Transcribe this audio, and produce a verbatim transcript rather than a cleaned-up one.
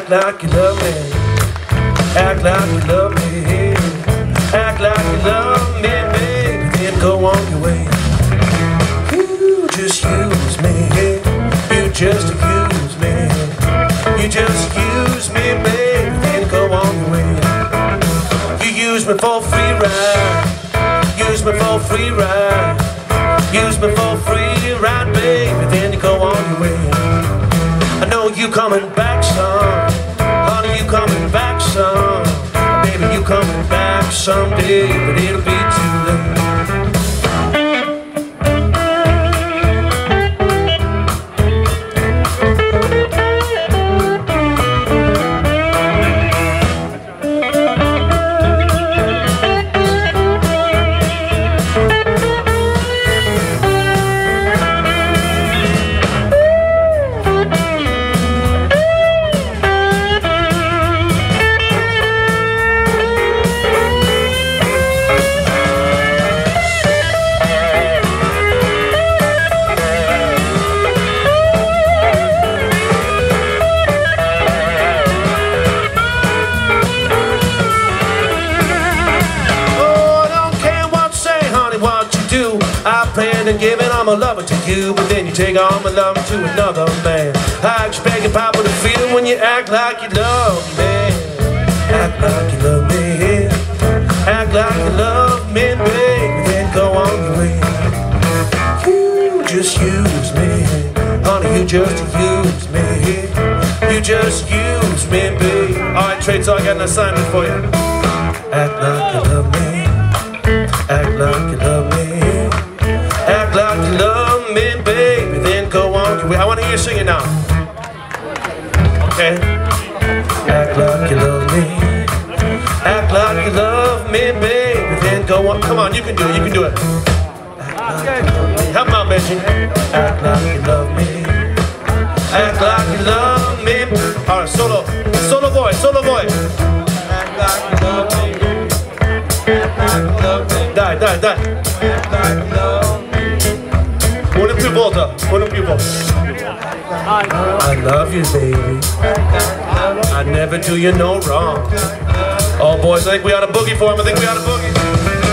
Act like you love me. Act like you love me. Act like you love me, baby. Then go on your way. You just use me. You just use me. You just use me, baby. Then go on your way. You use me for free ride. Use me for free ride. Use me for free ride, baby. Then you go on your way. I know you coming back some. Honey, you coming back some. Baby, you coming back someday, but it'll be too late. I plan on giving all my loving to you, but then you take all my loving to another man. I expect your papa to feel when you act like you love me. Act like you love me. Act like you love me, baby. Then go on your way. You just use me. Honey, you just use me. You just use me, baby. Alright, Trade, so I got an assignment for you. Act like you love me. Act like you love me. Act like you love me, baby, then go on your way. I want to hear you sing it now. Okay? Act like you love me. Act like you love me, baby, then go on. Come on, you can do it, you can do it. Act like you love me. Help me out, Benji. Act like you love me. Act like you love me. All right, solo. Solo voice, solo voice. Act like you love me. Act like you love me. Dai, dai, dai. Act like you love me. Una più volta, una più volta. I love you, baby. I never do you no wrong. Oh, boys, I think we ought to boogie for him. I think we ought to boogie.